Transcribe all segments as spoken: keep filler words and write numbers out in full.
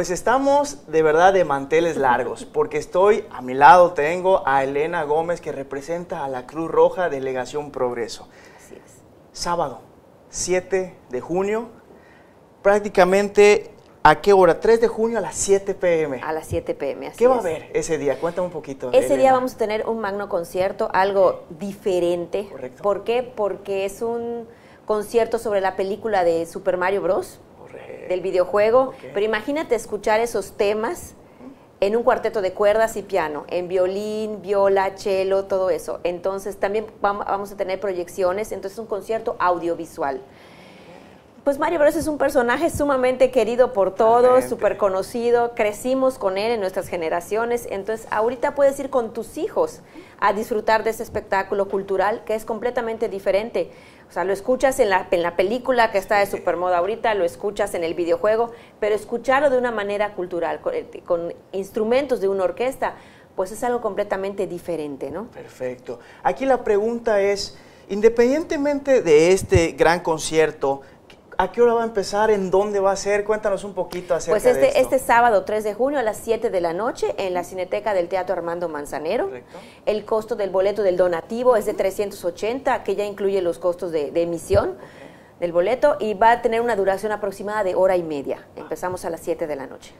Pues estamos de verdad de manteles largos, porque estoy, a mi lado tengo a Elena Gómez, que representa a la Cruz Roja Delegación Progreso. Así es. Sábado, siete de junio, prácticamente, ¿a qué hora? tres de junio a las siete pe eme. A las siete pe eme, así ¿Qué va a es. haber ese día? Cuéntame un poquito. Ese Elena. día vamos a tener un magno concierto, algo diferente. Correcto. ¿Por qué? Porque es un concierto sobre la película de Super Mario Bros. Correcto. Del videojuego. Okay. Pero imagínate escuchar esos temas en un cuarteto de cuerdas y piano, en violín, viola, cello, todo eso. Entonces también vamos a tener proyecciones, entonces es un concierto audiovisual. Pues Mario Bros es un personaje sumamente querido por todos, súper conocido, crecimos con él en nuestras generaciones, entonces ahorita puedes ir con tus hijos a disfrutar de ese espectáculo cultural que es completamente diferente. O sea, lo escuchas en la, en la película que está de super moda ahorita, lo escuchas en el videojuego, pero escucharlo de una manera cultural, con, con instrumentos de una orquesta, pues es algo completamente diferente, ¿no? Perfecto. Aquí la pregunta es, independientemente de este gran concierto, ¿a qué hora va a empezar? ¿En dónde va a ser? Cuéntanos un poquito acerca pues este, de esto. Este sábado tres de junio a las siete de la noche en la Cineteca del Teatro Armando Manzanero. Correcto. El costo del boleto del donativo es de trescientos ochenta, que ya incluye los costos de, de emisión okay. del boleto, y va a tener una duración aproximada de hora y media. Empezamos a las siete de la noche.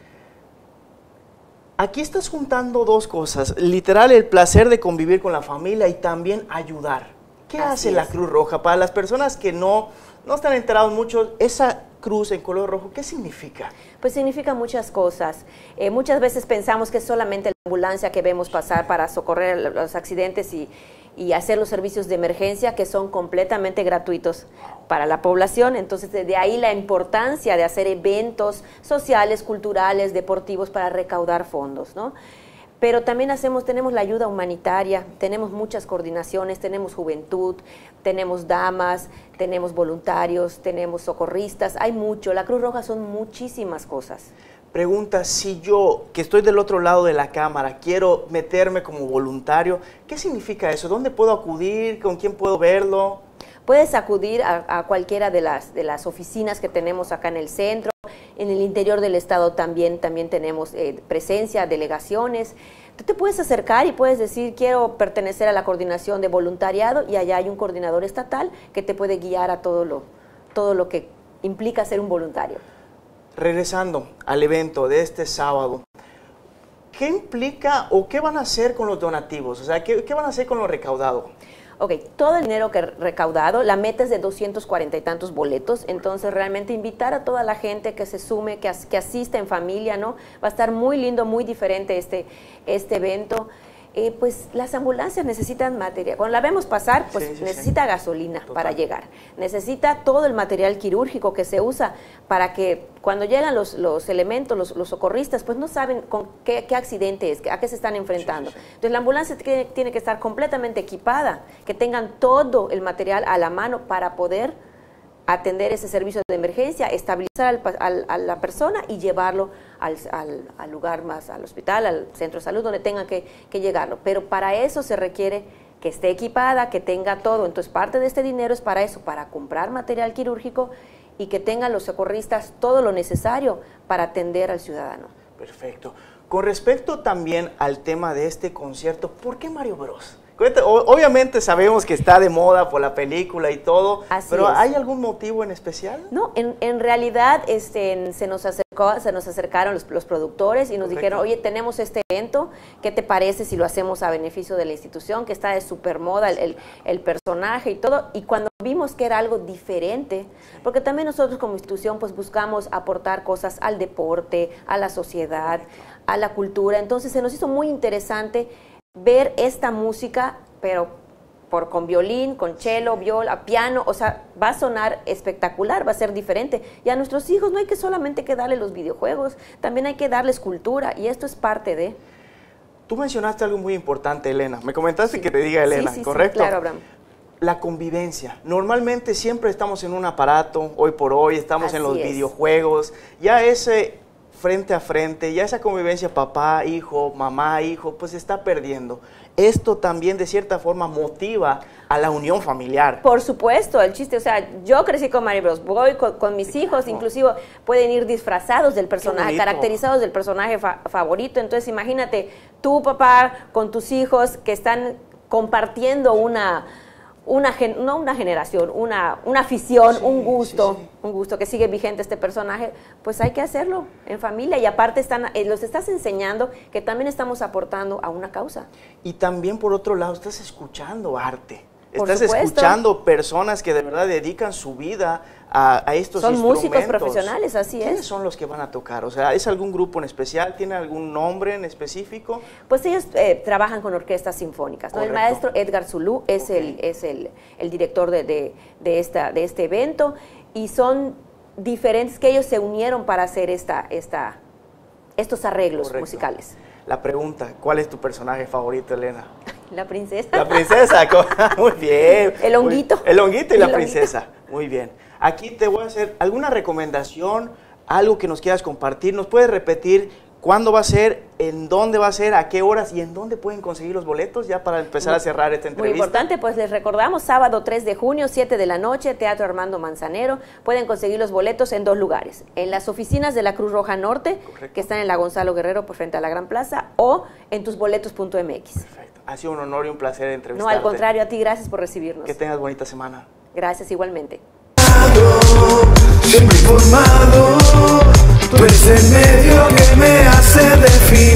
Aquí estás juntando dos cosas, literal el placer de convivir con la familia y también ayudar. ¿Qué Así hace es. la Cruz Roja? Para las personas que no... No están enterados mucho, esa cruz en color rojo, ¿qué significa? Pues significa muchas cosas. Eh, muchas veces pensamos que es solamente la ambulancia que vemos pasar para socorrer los accidentes y, y hacer los servicios de emergencia, que son completamente gratuitos para la población. Entonces, de ahí la importancia de hacer eventos sociales, culturales, deportivos para recaudar fondos, ¿no? Pero también hacemos, tenemos la ayuda humanitaria, tenemos muchas coordinaciones, tenemos juventud, tenemos damas, tenemos voluntarios, tenemos socorristas, hay mucho. La Cruz Roja son muchísimas cosas. Pregunta, si yo, que estoy del otro lado de la cámara, quiero meterme como voluntario, ¿qué significa eso? ¿Dónde puedo acudir? ¿Con quién puedo verlo? Puedes acudir a, a cualquiera de las, de las oficinas que tenemos acá en el centro. En el interior del estado también, también tenemos eh, presencia, delegaciones. Tú te puedes acercar y puedes decir, quiero pertenecer a la coordinación de voluntariado, y allá hay un coordinador estatal que te puede guiar a todo lo, todo lo que implica ser un voluntario. Regresando al evento de este sábado, ¿qué implica o qué van a hacer con los donativos? O sea, ¿qué, qué van a hacer con lo recaudado? Ok, todo el dinero que recaudado, la meta es de doscientos cuarenta y tantos boletos, entonces realmente invitar a toda la gente que se sume, que, as, que asista en familia, ¿no? Va a estar muy lindo, muy diferente este, este evento. Eh, pues las ambulancias necesitan material. Cuando la vemos pasar, pues sí, sí, necesita sí. gasolina Total. Para llegar. Necesita todo el material quirúrgico que se usa para que cuando llegan los, los elementos, los, los socorristas, pues no saben con qué, qué accidente es, a qué se están enfrentando. Sí, sí, sí. Entonces la ambulancia tiene, tiene que estar completamente equipada, que tengan todo el material a la mano para poder atender ese servicio de emergencia, estabilizar al, al, a la persona y llevarlo al, al, al lugar más, al hospital, al centro de salud, donde tenga que, que llegarlo. Pero para eso se requiere que esté equipada, que tenga todo. Entonces parte de este dinero es para eso, para comprar material quirúrgico y que tengan los socorristas todo lo necesario para atender al ciudadano. Perfecto. Con respecto también al tema de este concierto, ¿por qué Mario Bros? Obviamente sabemos que está de moda por la película y todo, Así pero es. ¿hay algún motivo en especial? No, en, en realidad este, se, nos acercó, se nos acercaron los, los productores y nos Correcto. Dijeron, oye, tenemos este evento, ¿qué te parece si lo hacemos a beneficio de la institución, que está de super moda el, el, el personaje y todo? Y cuando vimos que era algo diferente, porque también nosotros como institución pues buscamos aportar cosas al deporte, a la sociedad, a la cultura, entonces se nos hizo muy interesante ver esta música, pero por, con violín, con cello, viola, piano, o sea, va a sonar espectacular, va a ser diferente. Y a nuestros hijos no hay que solamente que darles los videojuegos, también hay que darles cultura, y esto es parte de... Tú mencionaste algo muy importante, Elena. Me comentaste sí. que te diga Elena, sí, sí, ¿correcto? Sí, claro, Abraham. La convivencia. Normalmente siempre estamos en un aparato, hoy por hoy, estamos Así en los es. videojuegos, ya ese frente a frente, ya esa convivencia papá, hijo, mamá, hijo, pues se está perdiendo. Esto también de cierta forma motiva a la unión familiar. Por supuesto, el chiste, o sea, yo crecí con Mario Bros, voy con, con mis Sí, hijos, claro. inclusive pueden ir disfrazados del personaje, bonito. caracterizados del personaje fa favorito. Entonces imagínate, tú papá con tus hijos que están compartiendo una... Una, gen, no una generación, una, una afición, Sí, un gusto, sí, sí. un gusto que sigue vigente este personaje, pues hay que hacerlo en familia y aparte están, eh, los estás enseñando que también estamos aportando a una causa. Y también por otro lado estás escuchando arte. Por Estás supuesto. escuchando personas que de verdad dedican su vida a, a estos Son instrumentos. músicos profesionales, así ¿Quiénes es. son los que van a tocar? O sea, ¿es algún grupo en especial? ¿Tiene algún nombre en específico? Pues ellos eh, trabajan con orquestas sinfónicas, ¿no? El Correcto. maestro Edgar Zulú es, Ok. el, es el, el director de, de, de, esta, de este evento y son diferentes que ellos se unieron para hacer esta, esta, estos arreglos Correcto. musicales. La pregunta, ¿cuál es tu personaje favorito, Elena? La princesa. La princesa, muy bien. El honguito. Muy- el honguito y El la honguito. princesa, muy bien. Aquí te voy a hacer alguna recomendación, algo que nos quieras compartir. ¿Nos puedes repetir cuándo va a ser, en dónde va a ser, a qué horas y en dónde pueden conseguir los boletos ya para empezar a cerrar esta Muy entrevista? importante, pues les recordamos, sábado tres de junio, siete de la noche, Teatro Armando Manzanero. Pueden conseguir los boletos en dos lugares, en las oficinas de la Cruz Roja Norte, Correcto. que están en la Gonzalo Guerrero por frente a la Gran Plaza, o en tusboletos punto m x. Perfecto. Ha sido un honor y un placer No, entrevistarte. al contrario, a ti, gracias por recibirnos. Que tengas bonita semana. Gracias igualmente. Siempre informado, tú eres el medio que me hace definir.